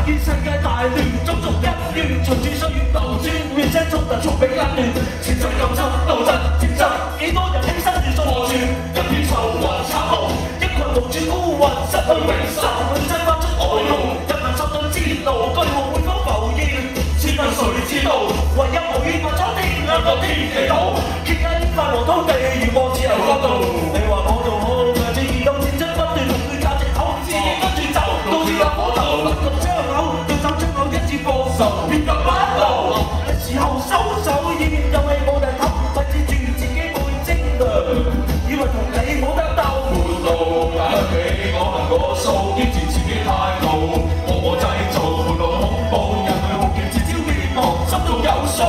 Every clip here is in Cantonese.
見世界大亂，種族恩怨隨住歲月流轉，血腥衝突速被壓亂，前進鬥爭鬥爭戰爭，幾多人犧牲如數何存，一片愁雲慘霧，一群無處孤魂失去永生，永世發出哀號，人民受盡煎熬，句號會否浮現？試問誰知道？唯有無怨無楚天兩個天祈禱，揭緊發黃土地，如望自由國度。你話我做好，強自移動戰爭不斷同佢價值口，自己跟住走，到處有火頭，不同槍口，對手槍口一次放手，片甲不留。時候收手，以免遊戲冇人氹，費事住自己會精良，以為同你冇得鬥。半路打起我行我素，堅持自己態度，我製造半路恐怖，人類好劍自招滅亡，心中有數。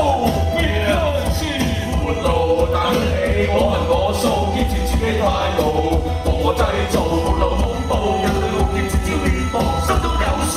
半路打起我行我素，堅持自己態度，我製造半路恐怖，人類好劍自招滅亡，心中有數。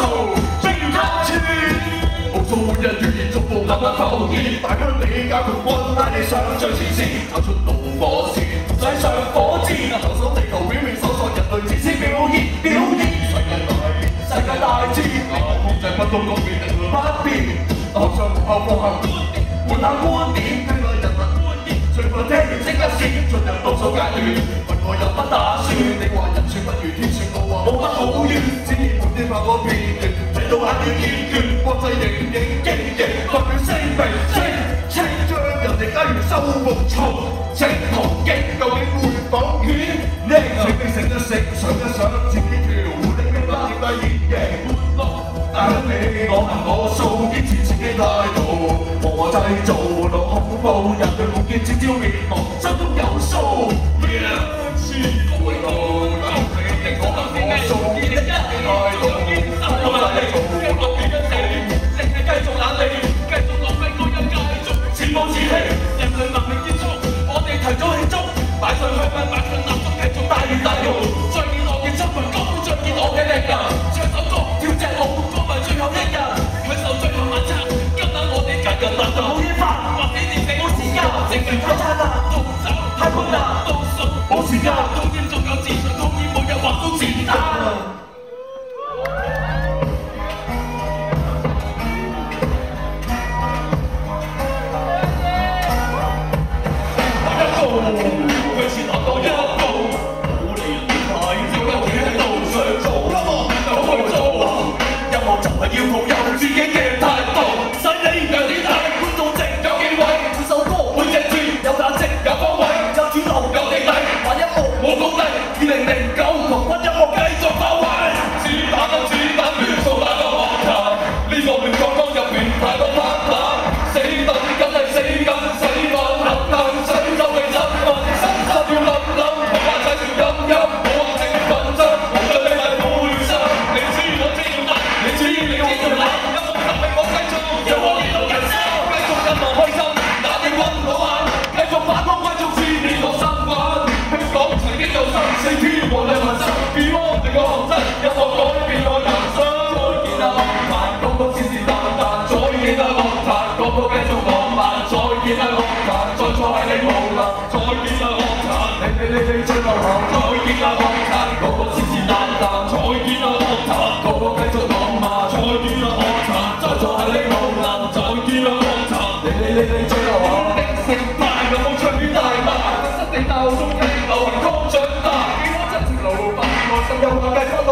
無數每日語言逐步慢慢浮現，大疆你教強軍帶你上最前線，跑出導火線，駛上火箭，行守地球表面搜索人類自私表現。世界大戰，控制不到改變力量不變，向上後放下換下觀點，聽下人民觀點，隨份聽完即刻閃，進入倒數階段，問我有乜打算？你話人算不如天算，我話冇乜好怨，只言滿天發個片段，睇到眼要厭倦，國際認認經營，發表聲明清將人哋家園收復重整途徑，究竟會否顯靈？食一食，想一想，自己條狐狸嘅拉低現形，打你我行我素，堅持自己態度，我製造玩樂恐怖，人類冇見自招滅亡，心中有數。半路打起我行我素，堅持自己態度，我製造玩樂變一死，淨係繼續懶理，繼續浪費個人繼續自暴自棄，人類文明結束，我哋提早慶祝，擺上香檳，擺上蠟燭，繼續大魚大肉，再見我嘅親民歌，再見我嘅敵人，唱首歌，跳隻舞，歌迷最後一日，享受最後晚餐，今晚我哋家人難道冇嘢發，或者你哋冇時間，正常太燦爛，逃走太困難，倒數冇時間，討厭仲有自信，討厭每日畫到子彈。要抱有自己嘅態度，使你讓你睇觀眾席有幾位，每首歌每隻字有價值有方位，有主流有地底，玩音樂冇高低。2009同軍音樂繼續發揮，子彈啊子彈亂掃那個樂壇，呢個亂國歌入面太多拍打，死等緊係死緊，死法狠狠想走嘅質問，身心要諗諗，同班仔要陰陰，冇話正品質，無論你係冇亂生，你知我知要乜，你知。你要諗，有冇能力我繼續，讓我見到人生，繼續任何開心，打你溫到眼，繼續反光貴族知你個身份。香港曾經有生死天和你民生 ，Beyond 你個行真，有冇改變我人生？再見啊樂壇，個個是是但但，再見啊樂壇，個個繼續浪漫，再見啊樂壇，再錯係你無能，再見啊樂壇，你最流行，再見啊樂壇，個個是是但但，再見啊樂壇，個個繼續浪漫。再見啦樂壇，再錯係你無能，再見啦樂壇，你最流行的成敗有冇取代嗎？失地鬥中聽流行歌長大，幾多真情流露，發自內心有話計不到。